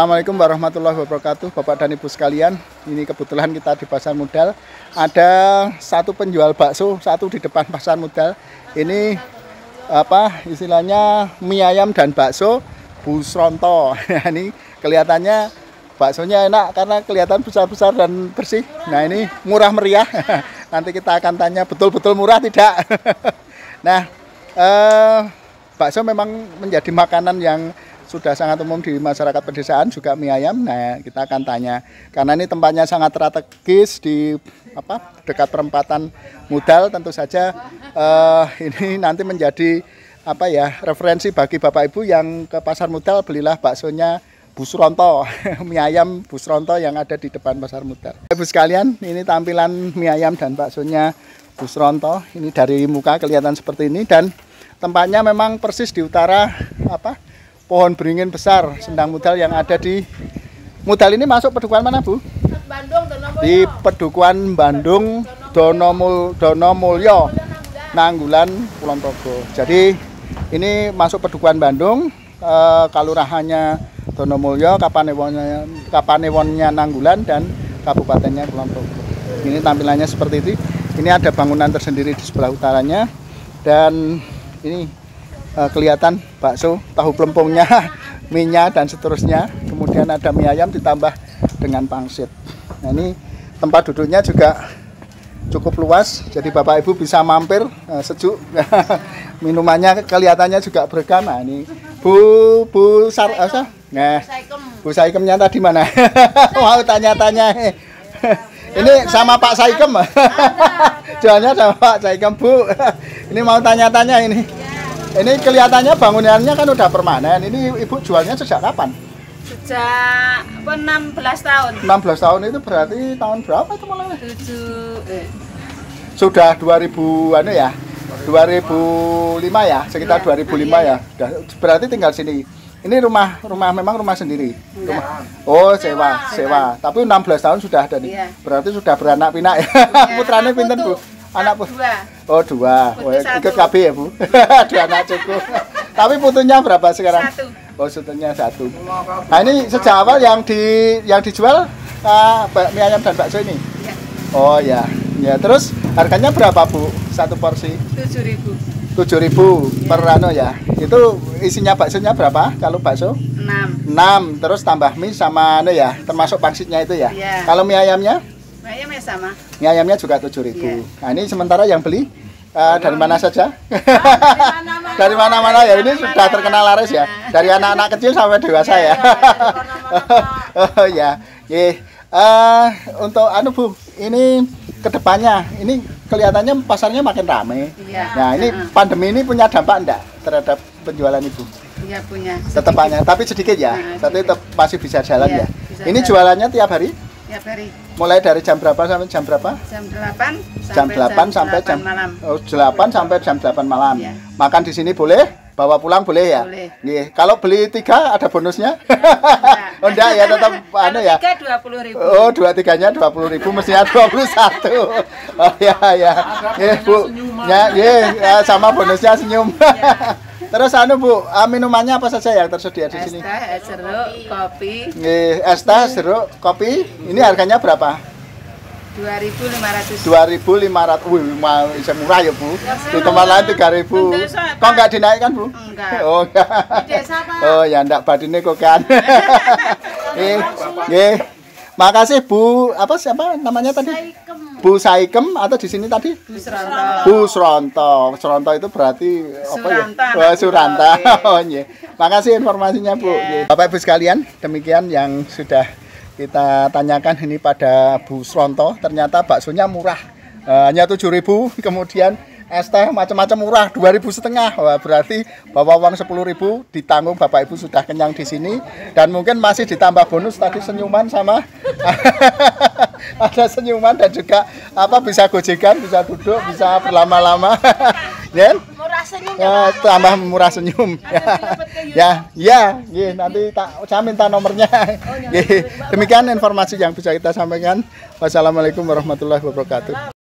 Assalamualaikum warahmatullahi wabarakatuh, Bapak dan Ibu sekalian. Ini kebetulan kita di Pasar Modal. Ada satu penjual bakso, satu di depan Pasar Modal. Ini istilahnya mie ayam dan bakso Bu Sronto. Ini kelihatannya baksonya enak karena kelihatan besar-besar dan bersih. Nah, ini murah meriah. Nanti kita akan tanya betul-betul murah tidak. Nah, bakso memang menjadi makanan yang sudah sangat umum di masyarakat pedesaan, juga mie ayam. Nah, kita akan tanya karena ini tempatnya sangat strategis di dekat perempatan Modal. Tentu saja ini nanti menjadi referensi bagi Bapak Ibu yang ke Pasar Modal. Belilah baksonya Bu Sronto, mie ayam Bu Sronto yang ada di depan Pasar Modal. Ibu sekalian, ini tampilan mie ayam dan baksonya Bu Sronto. Ini dari muka kelihatan seperti ini, dan tempatnya memang persis di utara pohon beringin besar Sendang Modal yang ada di Modal. Ini masuk Pedukuhan mana, Bu? Bandung, di Pedukuhan Bandung, Donomulyo, Nanggulan, Kulon Progo. Jadi ini masuk Pedukuhan Bandung, kalurahannya Donomulyo, Kapanewonnya Nanggulan, dan kabupatennya Kulon Progo. Ini tampilannya seperti itu. Ini ada bangunan tersendiri di sebelah utaranya, dan ini kelihatan bakso, tahu pelempungnya, minyak dan seterusnya. Kemudian ada mie ayam ditambah dengan pangsit. Nah, ini tempat duduknya juga cukup luas, jadi Bapak Ibu bisa mampir, sejuk. Minumannya kelihatannya juga beragam. Nah, ini Bu Saikemnya tadi mana? Mau tanya-tanya. Ini sama Pak Saikem. Jualnya sama Pak Saikem, Bu. Ini mau tanya-tanya ini. Ini kelihatannya bangunannya kan udah permanen. Ini Ibu jualnya sejak kapan? Sejak 16 tahun. 16 tahun itu berarti tahun berapa itu mulai? Sudah 2000 ya? 2005 ya, sekitar 2005 ya. Berarti tinggal sini. Ini rumah memang rumah sendiri. Oh, sewa. Tapi 16 tahun sudah ada nih. Iya. Berarti sudah beranak pinak ya. Putranya pinten, Bu? Anak dua. Oh, dua. Oh, ikut KB ya, Bu? Dua anak cukup. Tapi putunya berapa sekarang? Satu. Oh, putunya satu. Nah, ini sejak awal yang dijual mie ayam dan bakso ini? Ya. Oh ya. Ya, terus harganya berapa, Bu? Satu porsi? 7.000. 7.000 per ya. Itu isinya baksonya berapa kalau bakso? 6. Terus tambah mie sama ya, termasuk pangsitnya itu ya. Ya. Kalau mie ayamnya? Mie ayamnya sama. Mie ayamnya juga 7.000. Ya. Nah, ini sementara yang beli dari mana saja? Dari mana-mana ya. Ini sudah terkenal laris ya. Dari anak-anak kecil sampai dewasa ya. Oh ya. Untuk Bu, ini kedepannya ini kelihatannya pasarnya makin ramai. Ya. Nah, ini pandemi ini punya dampak enggak terhadap penjualan Ibu? Iya, punya. Tetepannya, tapi sedikit ya. Tapi tetap masih bisa jalan ya. Ini jalan. jualannya tiap hari? Tiap hari. Mulai dari jam berapa sampai jam berapa? Jam 8 sampai jam malam. Oh, 8 sampai jam 8 malam. Ya. Makan di sini boleh? Bawa pulang boleh ya? Boleh. Iya. Kalau beli 3 ada bonusnya? Enggak. Oh, enggak ya, tetap ya. 3 20.000. Oh, 2-3-nya 20.000, mestinya 21. Oh ya. Bu. Ya, sama bonusnya senyum. Ya. Terus Bu, minumannya apa saja yang tersedia di sini? Es teh, jeruk, kopi. Es teh, jeruk, kopi. Ini harganya berapa? 2.500. 2.500. Wih, bisa murah ya, Bu. Di tempat lain 3.000. Kok enggak dinaikkan, Bu? Enggak. Oh, enggak. Oh, ya enggak badine kok kan. Nggih. Makasih, Bu. Siapa namanya tadi? Bu Saikem atau di sini tadi? Bu Sronto. Bu Sronto. Sronto itu berarti Suranta. Oh, Suranta. Oh, iya. Makasih informasinya, Bu. Bapak Ibu sekalian, demikian yang sudah kita tanyakan ini pada Bu Sronto. Ternyata baksonya murah, hanya 7.000. Kemudian es teh macam-macam murah, 2.500. Wah, berarti bawa uang 10.000 ditanggung, Bapak Ibu sudah kenyang di sini. Dan mungkin masih ditambah bonus tadi senyuman sama ada senyuman, dan juga bisa gojekan, bisa duduk, bisa berlama-lama. Ya. Murah senyum ya, tambah murah senyum. Ya, nanti saya minta nomornya. Demikian informasi yang bisa kita sampaikan. Wassalamualaikum warahmatullahi wabarakatuh.